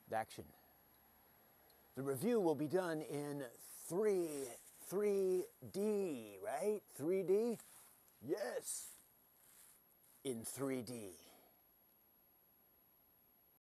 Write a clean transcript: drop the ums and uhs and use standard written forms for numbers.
Action. The review will be done in 3D, right? 3D? Yes. In 3D.